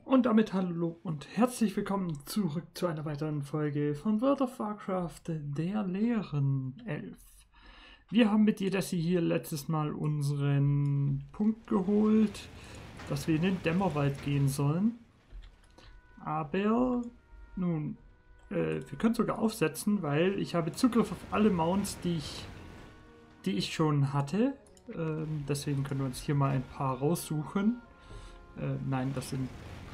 Und damit hallo und herzlich willkommen zurück zu einer weiteren Folge von World of Warcraft, der leeren Elf. Wir haben mit Jedessi hier letztes Mal unseren Punkt geholt, dass wir in den Dämmerwald gehen sollen. Aber nun, wir können sogar aufsetzen, weil ich habe Zugriff auf alle Mounts, die ich schon hatte. Deswegen können wir uns hier mal ein paar raussuchen. Nein, das sind...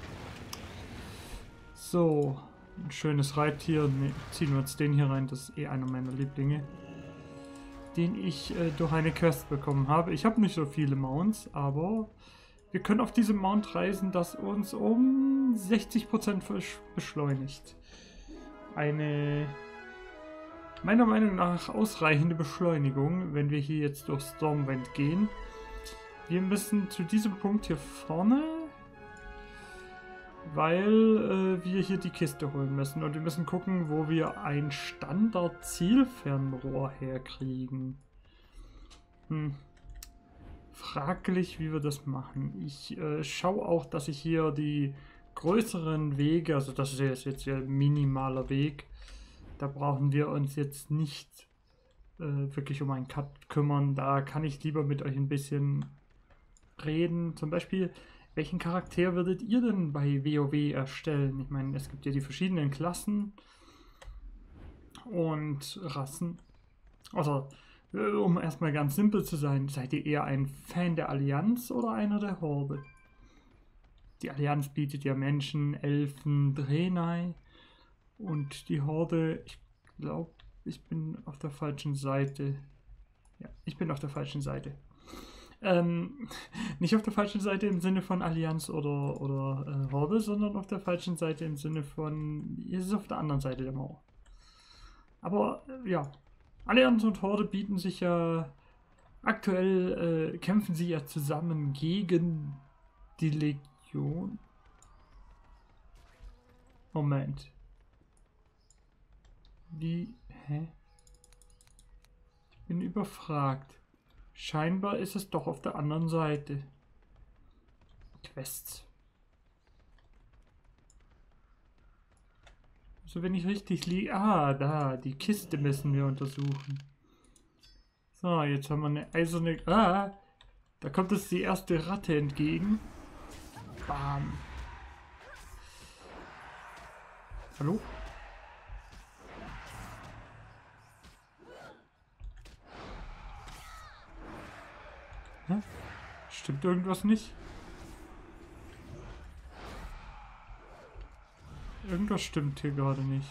So, ein schönes Reittier. Ne, ziehen wir uns den hier rein. Das ist eh einer meiner Lieblinge. Den ich durch eine Quest bekommen habe. Ich habe nicht so viele Mounts, aber wir können auf diesem Mount reisen, das uns um 60% beschleunigt. Eine meiner Meinung nach ausreichende Beschleunigung, wenn wir hier jetzt durch Stormwind gehen. Wir müssen zu diesem Punkt hier vorne, weil wir hier die Kiste holen müssen. Und wir müssen gucken, wo wir ein Standard-Zielfernrohr herkriegen. Fraglich, wie wir das machen. Ich schaue auch, dass ich hier die größeren Wege, also das ist jetzt ja ein minimaler Weg, da brauchen wir uns jetzt nicht wirklich um einen Cut kümmern. Da kann ich lieber mit euch ein bisschen reden. Zum Beispiel, welchen Charakter würdet ihr denn bei WoW erstellen? Ich meine, es gibt ja die verschiedenen Klassen und Rassen. Also, um erstmal ganz simpel zu sein, seid ihr eher ein Fan der Allianz oder einer der Horde? Die Allianz bietet ja Menschen, Elfen, Draenei und die Horde, ich glaube, ich bin auf der falschen Seite. Ja, ich bin auf der falschen Seite. Nicht auf der falschen Seite im Sinne von Allianz oder Horde, sondern auf der falschen Seite im Sinne von, ihr ist auf der anderen Seite der Mauer. Aber ja, Allianz und Horde bieten sich ja, aktuell kämpfen sie ja zusammen gegen die Legion. Moment. Wie, hä? Ich bin überfragt. Scheinbar ist es doch auf der anderen Seite. Quests. Also wenn ich richtig liege... Ah, da, die Kiste müssen wir untersuchen. So, jetzt haben wir eine eiserne... Ah, da kommt uns die erste Ratte entgegen. Bam. Hallo? Hä? Stimmt irgendwas nicht? Irgendwas stimmt hier gerade nicht.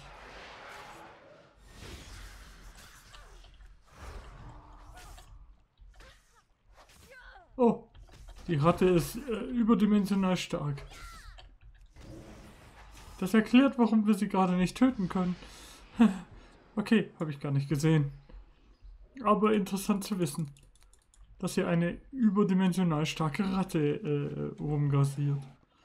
Oh, die Ratte ist überdimensional stark. Das erklärt, warum wir sie gerade nicht töten können. Okay, habe ich gar nicht gesehen. Aber interessant zu wissen, dass hier eine überdimensional starke Ratte rumgrassiert.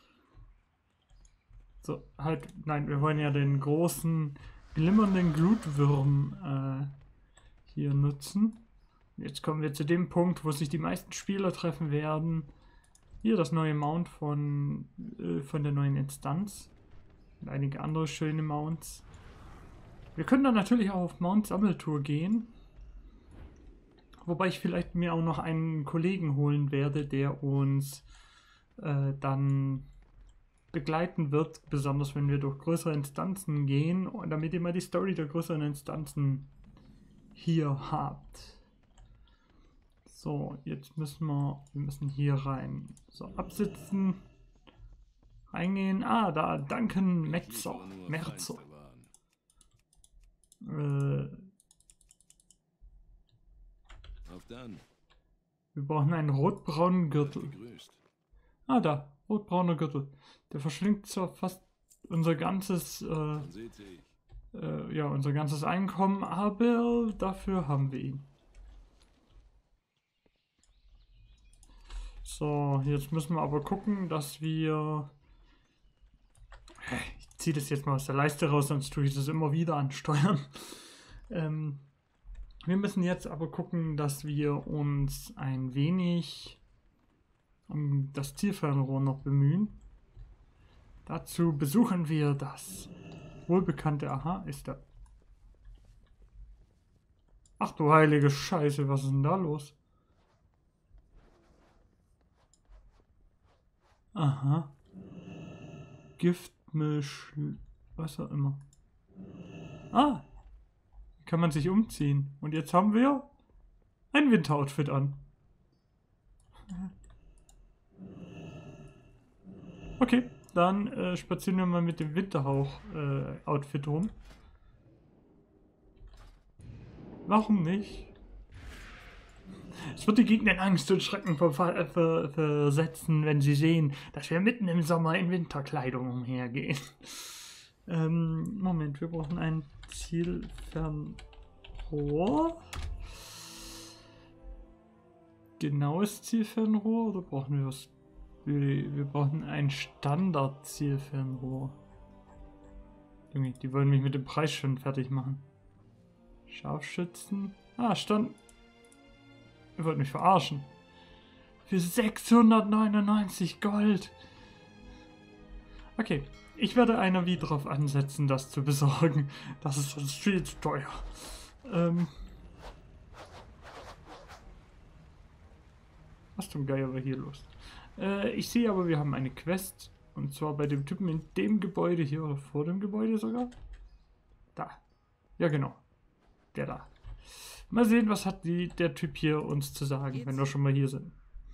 So, halt, nein, wir wollen ja den großen, glimmernden Glutwurm hier nutzen. Jetzt kommen wir zu dem Punkt, wo sich die meisten Spieler treffen werden. Hier das neue Mount von der neuen Instanz. Und einige andere schöne Mounts. Wir können dann natürlich auch auf Mount-Sammeltour gehen. Wobei ich vielleicht mir auch noch einen Kollegen holen werde, der uns dann begleiten wird, besonders wenn wir durch größere Instanzen gehen, damit ihr mal die Story der größeren Instanzen hier habt. So, jetzt müssen wir müssen hier rein. So, absitzen, reingehen. Ah, da, Duncan Merzer. Wir brauchen einen rotbraunen Gürtel. Ah, da, rotbrauner Gürtel. Der verschlingt zwar fast unser ganzes, ja, unser ganzes Einkommen, aber dafür haben wir ihn. So, jetzt müssen wir aber gucken, dass wir... Ich ziehe das jetzt mal aus der Leiste raus, sonst tue ich das immer wieder ansteuern. Wir müssen jetzt aber gucken, dass wir uns ein wenig um das Zielfernrohr noch bemühen. Dazu besuchen wir das wohlbekannte... Aha, ist da... Ach du heilige Scheiße, was ist denn da los? Aha. Giftmisch... was auch immer. Ah! Kann man sich umziehen. Und jetzt haben wir ein Winteroutfit an. Okay, dann spazieren wir mal mit dem Winterhauch-Outfit rum. Warum nicht? Es wird die Gegner in Angst und Schrecken versetzen, wenn sie sehen, dass wir mitten im Sommer in Winterkleidung umhergehen. Moment, wir brauchen ein Zielfernrohr. Genaues Zielfernrohr oder brauchen wir was? Wir brauchen ein Standard-Zielfernrohr. Die wollen mich mit dem Preis schon fertig machen. Scharfschützen. Ah, Ihr wollt mich verarschen. Für 699 Gold. Okay, ich werde einer wie drauf ansetzen, das zu besorgen. Das ist sonst viel zu teuer. Was zum Geier war hier los? Ich sehe aber, wir haben eine Quest. Und zwar bei dem Typen in dem Gebäude hier, oder vor dem Gebäude sogar. Da. Ja, genau. Der da. Mal sehen, was hat der Typ hier uns zu sagen, wenn wir schon mal hier sind.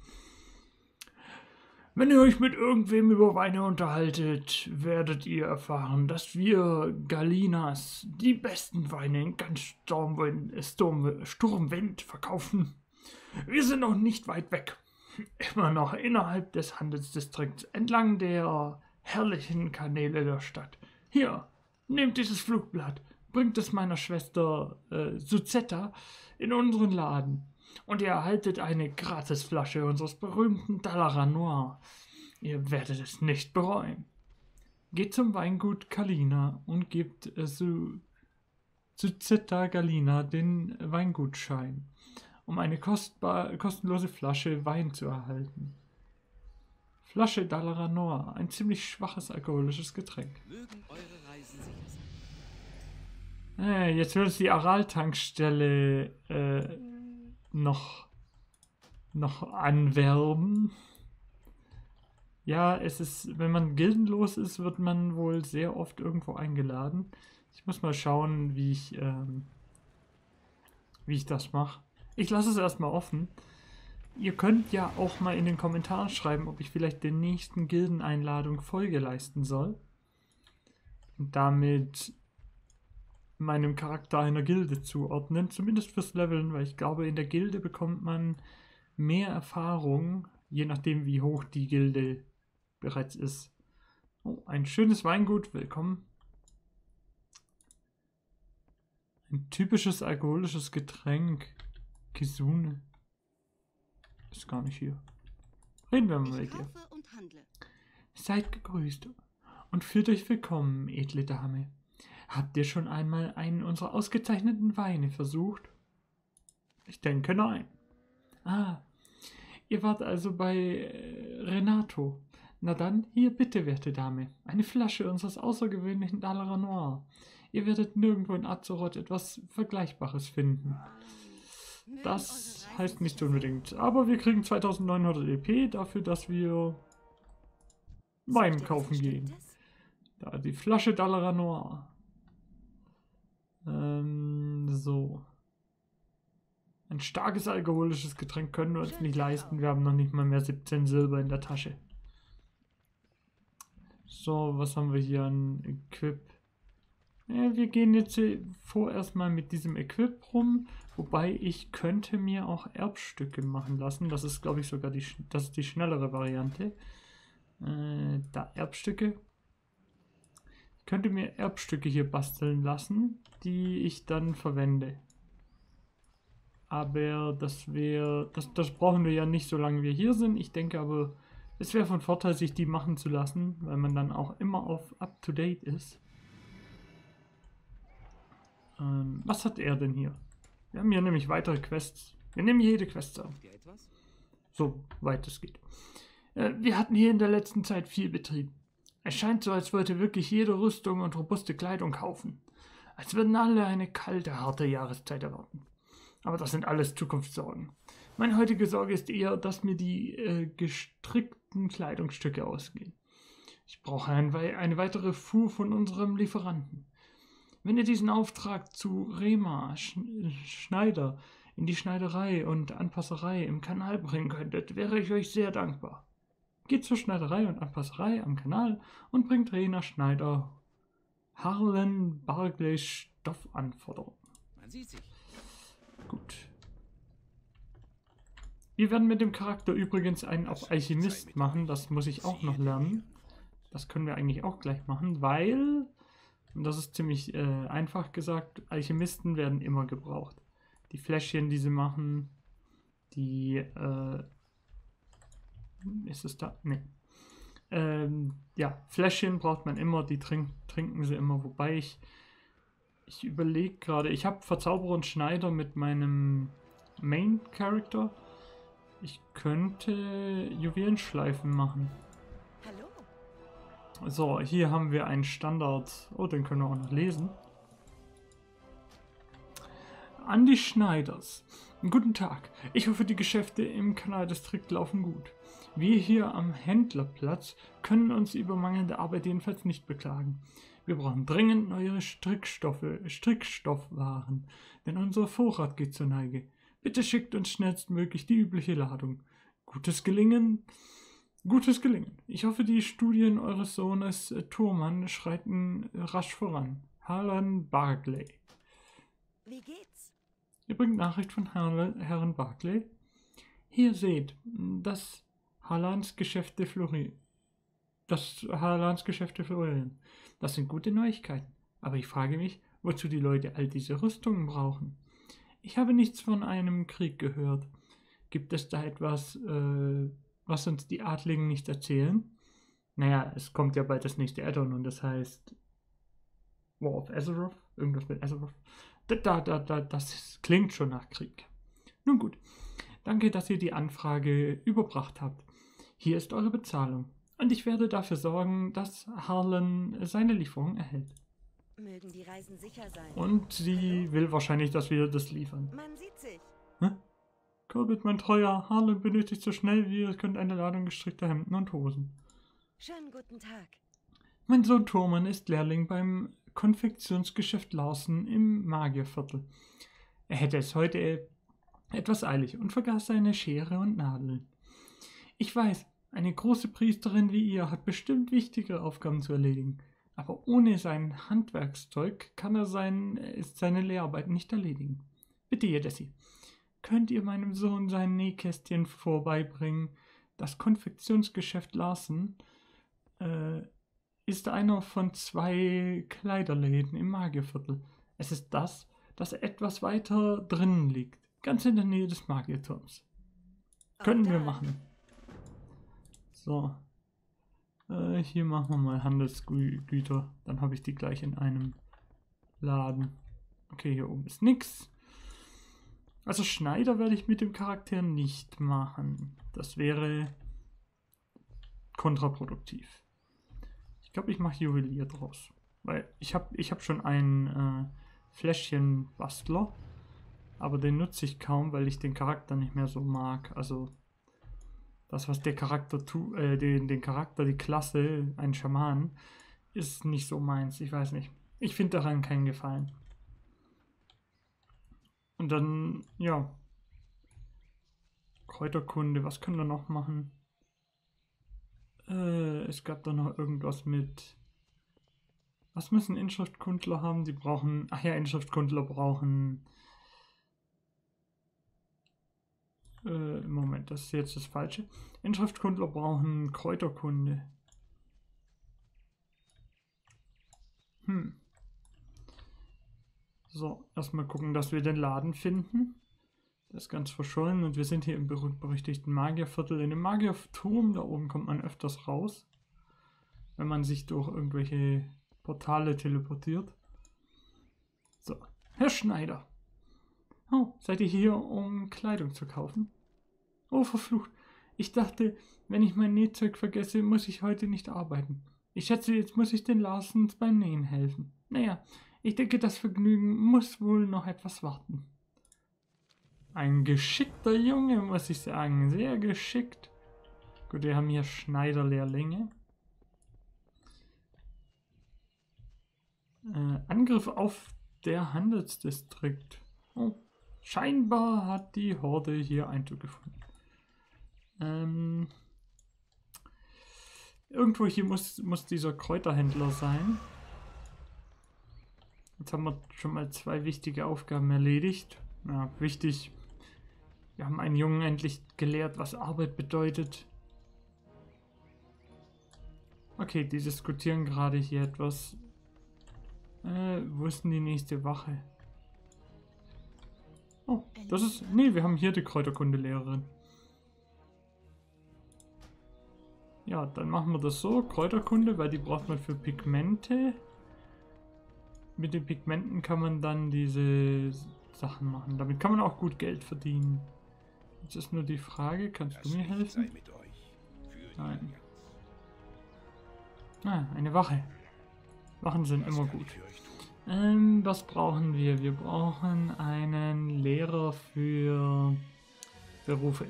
Wenn ihr euch mit irgendwem über Weine unterhaltet, werdet ihr erfahren, dass wir Galinas die besten Weine in ganz Sturmwind verkaufen. Wir sind noch nicht weit weg. Immer noch innerhalb des Handelsdistrikts, entlang der herrlichen Kanäle der Stadt. Hier, nehmt dieses Flugblatt, bringt es meiner Schwester Suzetta in unseren Laden und ihr erhaltet eine Gratisflasche unseres berühmten Dallara Noir. Ihr werdet es nicht bereuen. Geht zum Weingut Galina und gebt Suzetta Galina den Weingutschein, um eine kostenlose Flasche Wein zu erhalten. Flasche Dallara Noir, ein ziemlich schwaches alkoholisches Getränk. Mögen eure Reisen sicher sein. Jetzt wird es die Aral-Tankstelle noch anwerben. Ja, es ist, wenn man gildenlos ist, wird man wohl sehr oft irgendwo eingeladen. Ich muss mal schauen, wie ich das mache. Ich lasse es erstmal offen. Ihr könnt ja auch mal in den Kommentaren schreiben, ob ich vielleicht der nächsten Gildeneinladung Folge leisten soll. Und damit meinem Charakter einer Gilde zuordnen. Zumindest fürs Leveln, weil ich glaube, in der Gilde bekommt man mehr Erfahrung, je nachdem wie hoch die Gilde bereits ist. Oh, ein schönes Weingut, willkommen. Ein typisches alkoholisches Getränk. Kisune. Ist gar nicht hier. Reden wir mal mit dir. Seid gegrüßt und fühlt euch willkommen, edle Dame. Habt ihr schon einmal einen unserer ausgezeichneten Weine versucht? Ich denke nein. Ah, ihr wart also bei Renato. Na dann, hier bitte, werte Dame, eine Flasche unseres außergewöhnlichen Dallara Noir. Ihr werdet nirgendwo in Azeroth etwas Vergleichbares finden. Das heißt nicht unbedingt, aber wir kriegen 2900 EP dafür, dass wir Wein kaufen gehen. Da, die Flasche Dallara Noir. So. Ein starkes alkoholisches Getränk können wir uns nicht leisten. Wir haben noch nicht mal mehr 17 Silber in der Tasche. So, was haben wir hier an Equip? Ja, wir gehen jetzt vorerst mal mit diesem Equip rum. Wobei ich könnte mir auch Erbstücke machen lassen. Das ist, glaube ich, sogar die schnellere Variante. Da Erbstücke. Ich könnte mir Erbstücke hier basteln lassen, die ich dann verwende. Aber das brauchen wir ja nicht, solange wir hier sind. Ich denke aber, es wäre von Vorteil, sich die machen zu lassen, weil man dann auch immer auf Up-to-Date ist. Was hat er denn hier? Wir haben hier nämlich weitere Quests. Wir nehmen jede Quest an. So weit es geht. Wir hatten hier in der letzten Zeit viel Betrieb. Es scheint so, als wollte wirklich jede Rüstung und robuste Kleidung kaufen. Als würden alle eine kalte, harte Jahreszeit erwarten. Aber das sind alles Zukunftssorgen. Meine heutige Sorge ist eher, dass mir die gestrickten Kleidungsstücke ausgehen. Ich brauche eine weitere Fuhr von unserem Lieferanten. Wenn ihr diesen Auftrag zu Rema Schneider in die Schneiderei und Anpasserei im Kanal bringen könntet, wäre ich euch sehr dankbar. Geht zur Schneiderei und Anpasserei am Kanal und bringt Rena Schneider Harlan Barclay Stoffanforderungen. Man sieht sich. Gut. Wir werden mit dem Charakter übrigens einen auf Alchemist machen, das muss ich auch noch lernen. Das können wir eigentlich auch gleich machen, weil, und das ist ziemlich einfach gesagt, Alchemisten werden immer gebraucht. Die Fläschchen, die sie machen, die, ist es da? Nee. Ja, Fläschchen braucht man immer, die trinken sie immer, wobei ich überlege gerade, ich habe Verzauberer und Schneider mit meinem Main-Character. Ich könnte Juwelenschleifen machen. Hallo. So, hier haben wir einen Standard. Oh, den können wir auch noch lesen. An die Schneiders. Guten Tag. Ich hoffe, die Geschäfte im Kanaldistrikt laufen gut. Wir hier am Händlerplatz können uns über mangelnde Arbeit jedenfalls nicht beklagen. Wir brauchen dringend neue Strickstoffwaren, denn unser Vorrat geht zur Neige. Bitte schickt uns schnellstmöglich die übliche Ladung. Gutes Gelingen. Gutes Gelingen. Ich hoffe, die Studien eures Sohnes Thurman schreiten rasch voran. Harlan Barclay. Wie geht's? Ihr bringt Nachricht von Herrn Barclay. Hier seht, dass Harlans Geschäfte florieren. Das sind gute Neuigkeiten. Aber ich frage mich, wozu die Leute all diese Rüstungen brauchen. Ich habe nichts von einem Krieg gehört. Gibt es da etwas, was uns die Adligen nicht erzählen? Naja, es kommt ja bald das nächste Add-on und das heißt War of Azeroth. Irgendwas mit Azeroth. Das klingt schon nach Krieg. Nun gut, danke, dass ihr die Anfrage überbracht habt. Hier ist eure Bezahlung. Und ich werde dafür sorgen, dass Harlan seine Lieferung erhält. Mögen die Reisen sicher sein. Und sie will wahrscheinlich, dass wir das liefern. Man sieht sich. Hä? Corbett, mein Treuer, Harlan benötigt so schnell wie ihr könnt eine Ladung gestrickter Hemden und Hosen. Schönen guten Tag. Mein Sohn Thurman ist Lehrling beim Konfektionsgeschäft Larsen im Magierviertel. Er hätte es heute etwas eilig und vergaß seine Schere und Nadeln. Ich weiß, eine große Priesterin wie ihr hat bestimmt wichtigere Aufgaben zu erledigen, aber ohne sein Handwerkszeug kann er seine Lehrarbeit nicht erledigen. Bitte, Jedessi, könnt ihr meinem Sohn sein Nähkästchen vorbeibringen? Das Konfektionsgeschäft Larsen ist einer von 2 Kleiderläden im Magierviertel. Es ist das etwas weiter drinnen liegt, ganz in der Nähe des Magierturms. Können wir machen. So. Hier machen wir mal Handelsgüter. Dann habe ich die gleich in einem Laden. Okay, hier oben ist nichts. Also Schneider werde ich mit dem Charakter nicht machen. Das wäre kontraproduktiv. Ich glaube, ich mache Juwelier draus. Weil ich hab schon einen Fläschchenbastler. Aber den nutze ich kaum, weil ich den Charakter nicht mehr so mag. Also das, was der Charakter tut, den Charakter, die Klasse, ein Schaman, ist nicht so meins. Ich weiß nicht. Ich finde daran keinen Gefallen. Und dann, ja. Kräuterkunde, was können wir noch machen? Es gab da noch irgendwas mit. Was müssen Inschriftkundler haben? Die brauchen. Ach ja, Inschriftkundler brauchen. Moment, das ist jetzt das Falsche. Inschriftkundler brauchen Kräuterkunde. So, erstmal gucken, dass wir den Laden finden. Der ist ganz verschollen und wir sind hier im berühmt-berüchtigten Magierviertel. In dem Magierturm, da oben kommt man öfters raus, wenn man sich durch irgendwelche Portale teleportiert. So, Herr Schneider. Oh, seid ihr hier, um Kleidung zu kaufen? Oh, verflucht. Ich dachte, wenn ich mein Nähzeug vergesse, muss ich heute nicht arbeiten. Ich schätze, jetzt muss ich den Larsens beim Nähen helfen. Naja, ich denke, das Vergnügen muss wohl noch etwas warten. Ein geschickter Junge, muss ich sagen. Sehr geschickt. Gut, wir haben hier Schneiderlehrlinge. Angriff auf der Handelsdistrikt. Oh, scheinbar hat die Horde hier Einzug gefunden. Irgendwo hier muss dieser Kräuterhändler sein. Jetzt haben wir schon mal 2 wichtige Aufgaben erledigt. Ja, wichtig. Wir haben einen Jungen endlich gelehrt, was Arbeit bedeutet. Okay, die diskutieren gerade hier etwas. Wo ist denn die nächste Wache? Oh, das ist... Nee, wir haben hier die Kräuterkundelehrerin. Ja, dann machen wir das so. Kräuterkunde, weil die braucht man für Pigmente. Mit den Pigmenten kann man dann diese Sachen machen. Damit kann man auch gut Geld verdienen. Jetzt ist nur die Frage, kannst du mir helfen? Nein. Ah, eine Wache. Wachen sind immer gut. Was brauchen wir? Wir brauchen einen Lehrer für Berufe.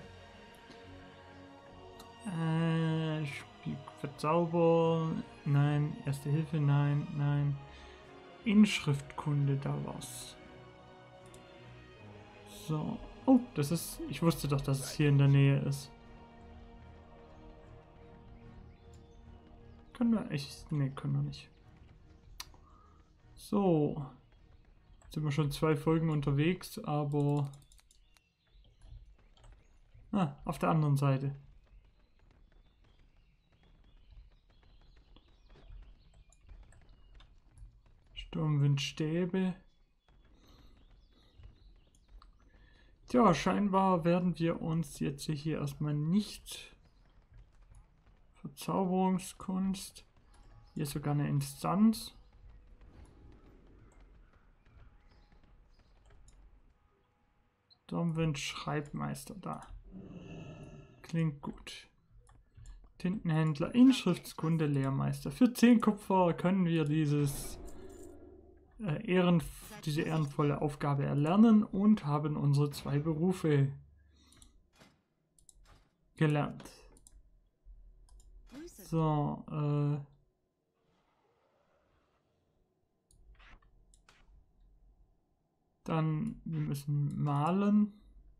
Verzauber, nein. Erste Hilfe, nein, nein. Inschriftkunde, da war's. So. Oh, das ist... Ich wusste doch, dass es hier in der Nähe ist. Können wir echt... Nee, können wir nicht. So. Jetzt sind wir schon 2 Folgen unterwegs, aber... Ah, auf der anderen Seite. Sturmwindstäbe. Tja, scheinbar werden wir uns jetzt hier erstmal nicht... Verzauberungskunst. Hier ist sogar eine Instanz. Sturmwind Schreibmeister da. Klingt gut. Tintenhändler, Inschriftskunde, Lehrmeister. Für 10 Kupfer können wir diese ehrenvolle Aufgabe erlernen und haben unsere 2 Berufe gelernt. So, dann, wir müssen malen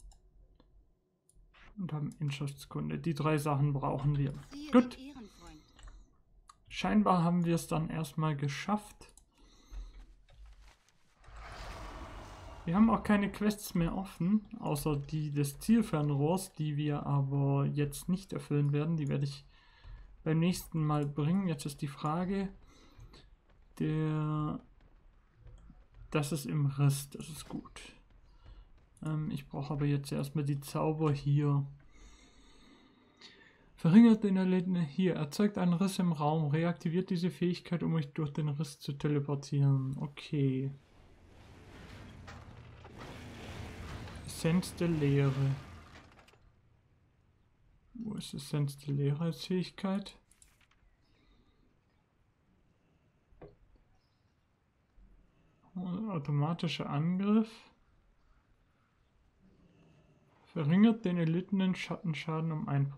und haben Inschriftskunde. Die 3 Sachen brauchen wir. Gut. Scheinbar haben wir es dann erstmal geschafft. Wir haben auch keine Quests mehr offen, außer die des Zielfernrohrs, die wir aber jetzt nicht erfüllen werden. Die werde ich beim nächsten Mal bringen. Jetzt ist die Frage, das ist im Riss, das ist gut. Ich brauche aber jetzt erstmal die Zauber hier. Verringert den Erlitten hier, erzeugt einen Riss im Raum, reaktiviert diese Fähigkeit, um euch durch den Riss zu teleportieren. Okay. Essenz der Leere. Wo ist Essenz der Leere als Fähigkeit? Automatischer Angriff. Verringert den erlittenen Schattenschaden um 1%.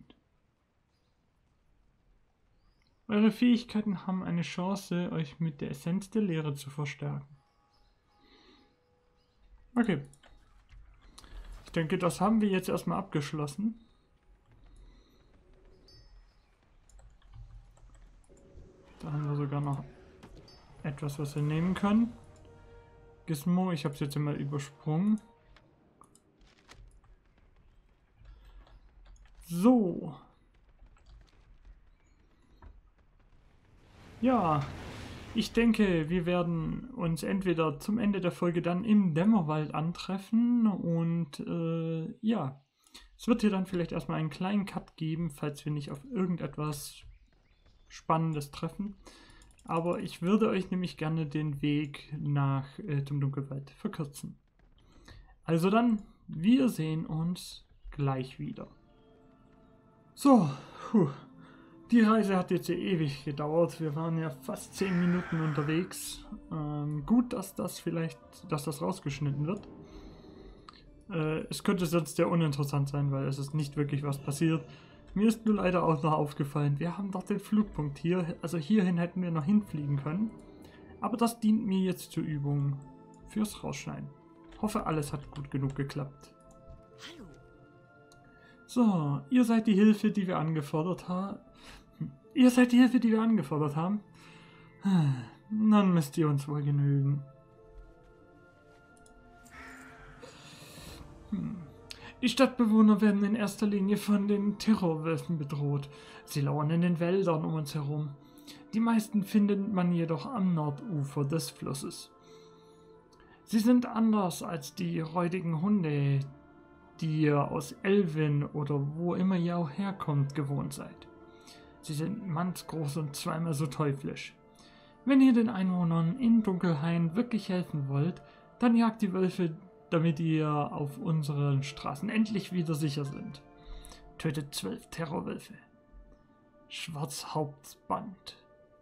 Eure Fähigkeiten haben eine Chance, euch mit der Essenz der Leere zu verstärken. Okay. Ich denke, das haben wir jetzt erstmal abgeschlossen. Da haben wir sogar noch etwas, was wir nehmen können. Gizmo, ich habe es jetzt immer übersprungen. So. Ja, ich denke, wir werden uns entweder zum Ende der Folge dann im Dämmerwald antreffen und ja, es wird hier dann vielleicht erstmal einen kleinen Cut geben, falls wir nicht auf irgendetwas Spannendes treffen. Aber ich würde euch nämlich gerne den Weg nach zum Dunkelwald verkürzen. Also dann, wir sehen uns gleich wieder. So, Die Reise hat jetzt ja ewig gedauert. Wir waren ja fast 10 Minuten unterwegs. Gut, dass das rausgeschnitten wird. Es könnte sonst sehr uninteressant sein, weil es ist nicht wirklich was passiert. Mir ist nur leider auch noch aufgefallen, wir haben doch den Flugpunkt hier. Also hierhin hätten wir noch hinfliegen können. Aber das dient mir jetzt zur Übung fürs Rausschneiden. Hoffe, alles hat gut genug geklappt. Hallo. So, ihr seid die Hilfe, die wir angefordert haben. Dann müsst ihr uns wohl genügen. Die Stadtbewohner werden in erster Linie von den Terrorwölfen bedroht. Sie lauern in den Wäldern um uns herum. Die meisten findet man jedoch am Nordufer des Flusses. Sie sind anders als die räudigen Hunde, die ihr aus Elven oder wo immer ihr auch herkommt gewohnt seid. Sie sind mannsgroß und zweimal so teuflisch. Wenn ihr den Einwohnern in Dunkelhain wirklich helfen wollt, dann jagt die Wölfe, damit ihr auf unseren Straßen endlich wieder sicher sind. Tötet 12 Terrorwölfe. Schwarzhauptband.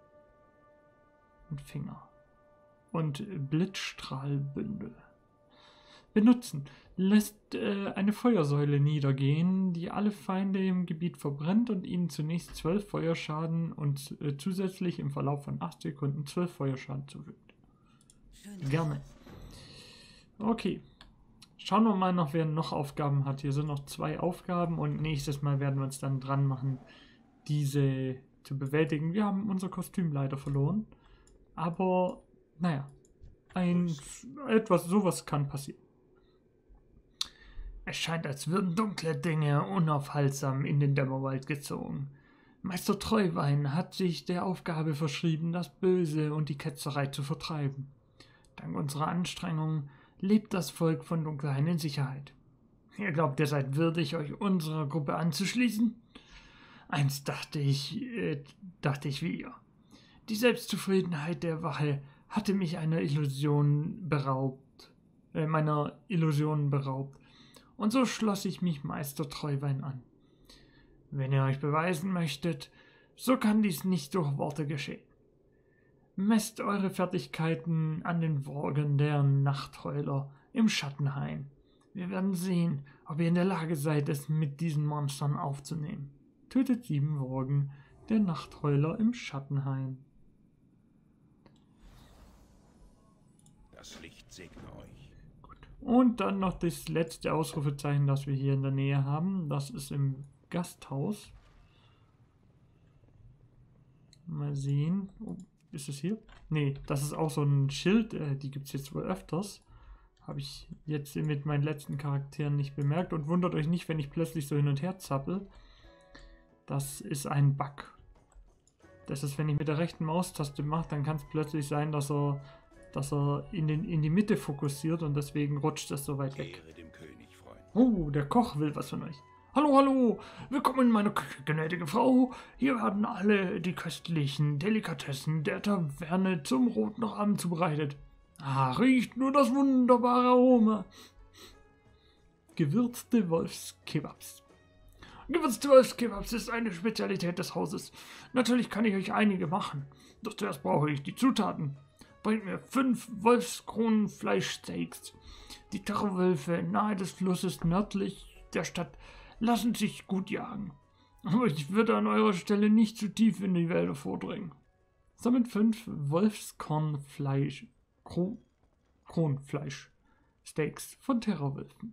Und Finger. Und Blitzstrahlbündel. Benutzen. Lässt eine Feuersäule niedergehen, die alle Feinde im Gebiet verbrennt und ihnen zunächst 12 Feuerschaden und zusätzlich im Verlauf von 8 Sekunden 12 Feuerschaden zufügt. Gerne. Okay. Schauen wir mal noch, wer noch Aufgaben hat. Hier sind noch 2 Aufgaben und nächstes Mal werden wir uns dann dran machen, diese zu bewältigen. Wir haben unser Kostüm leider verloren. Aber, naja, sowas kann passieren. Es scheint, als würden dunkle Dinge unaufhaltsam in den Dämmerwald gezogen. Meister Treuwein hat sich der Aufgabe verschrieben, das Böse und die Ketzerei zu vertreiben. Dank unserer Anstrengungen lebt das Volk von Dunkelhain in Sicherheit. Ihr glaubt, ihr seid würdig, euch unserer Gruppe anzuschließen? Einst dachte ich wie ihr. Die Selbstzufriedenheit der Wache hatte mich meiner Illusionen beraubt. Und so schloss ich mich Meister Treuwein an. Wenn ihr euch beweisen möchtet, so kann dies nicht durch Worte geschehen. Messt eure Fertigkeiten an den Worgen der Nachtheuler im Schattenhain. Wir werden sehen, ob ihr in der Lage seid, es mit diesen Monstern aufzunehmen. Tötet 7 Worgen der Nachtheuler im Schattenhain. Das Licht segne euch. Und dann noch das letzte Ausrufezeichen, das wir hier in der Nähe haben. Das ist im Gasthaus. Mal sehen. Oh, ist es hier? Nee, das ist auch so ein Schild. Die gibt es jetzt wohl öfters. Habe ich jetzt mit meinen letzten Charakteren nicht bemerkt. Und wundert euch nicht, wenn ich plötzlich so hin und her zappel. Das ist ein Bug. Das ist, wenn ich mit der rechten Maustaste mache, dann kann es plötzlich sein, dass er in die Mitte fokussiert und deswegen rutscht es so weit weg. Dem König, Freund. Oh, der Koch will was von euch. Hallo, hallo, willkommen in meiner Küche, gnädige Frau. Hier werden alle die köstlichen Delikatessen der Taverne zum roten Rahmen zubereitet. Ah, riecht nur das wunderbare Aroma. Gewürzte Wolfskebabs. Gewürzte Wolfskebabs ist eine Spezialität des Hauses. Natürlich kann ich euch einige machen, doch zuerst brauche ich die Zutaten. Bringt mir 5 Wolfskronenfleischsteaks. Die Terrorwölfe nahe des Flusses nördlich der Stadt lassen sich gut jagen. Aber ich würde an eurer Stelle nicht zu tief in die Wälder vordringen. Sammelt 5 Kronfleischsteaks von Terrorwölfen.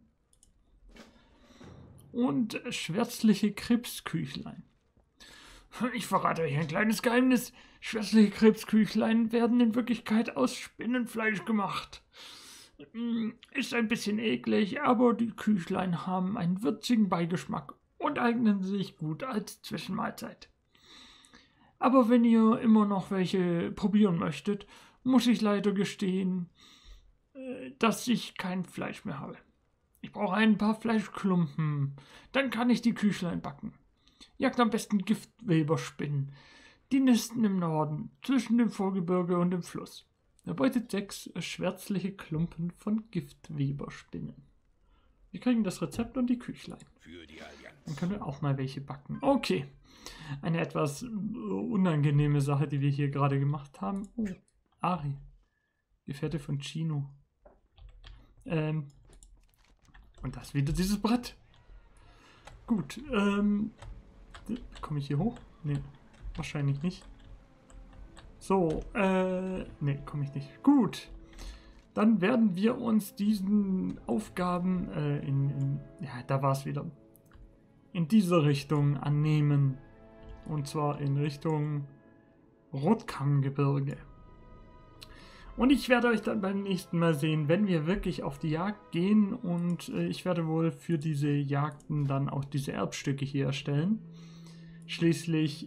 Und schwärzliche Krebsküchlein. Ich verrate euch ein kleines Geheimnis. Schwärzliche Krebsküchlein werden in Wirklichkeit aus Spinnenfleisch gemacht. Ist ein bisschen eklig, aber die Küchlein haben einen würzigen Beigeschmack und eignen sich gut als Zwischenmahlzeit. Aber wenn ihr immer noch welche probieren möchtet, muss ich leider gestehen, dass ich kein Fleisch mehr habe. Ich brauche ein paar Fleischklumpen, dann kann ich die Küchlein backen. Jagt am besten Giftweberspinnen. Die nisten im Norden, zwischen dem Vorgebirge und dem Fluss. Erbeutet 6 schwärzliche Klumpen von Giftweberspinnen. Wir kriegen das Rezept und die Küchlein. Für die Allianz. Dann können wir auch mal welche backen. Okay. Eine etwas unangenehme Sache, die wir hier gerade gemacht haben. Oh, Ari. Gefährte von Chino. Und das wieder dieses Brett. Gut, komme ich hier hoch? Nee, wahrscheinlich nicht. So, nee, komme ich nicht. Gut. Dann werden wir uns diesen Aufgaben ja, da war es wieder. In diese Richtung annehmen. Und zwar in Richtung Rotkammgebirge. Und ich werde euch dann beim nächsten Mal sehen, wenn wir wirklich auf die Jagd gehen. Und ich werde wohl für diese Jagden dann auch diese Erbstücke hier erstellen. Schließlich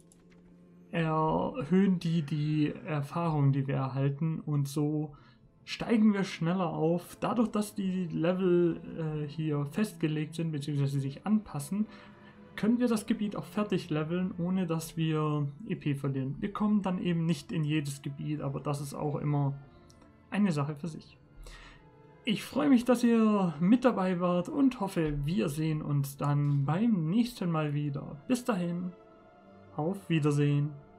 erhöhen die Erfahrung, die wir erhalten. Und so steigen wir schneller auf. Dadurch, dass die Level hier festgelegt sind bzw. sich anpassen, können wir das Gebiet auch fertig leveln, ohne dass wir EP verlieren. Wir kommen dann eben nicht in jedes Gebiet, aber das ist auch immer eine Sache für sich. Ich freue mich, dass ihr mit dabei wart und hoffe, wir sehen uns dann beim nächsten Mal wieder. Bis dahin, auf Wiedersehen.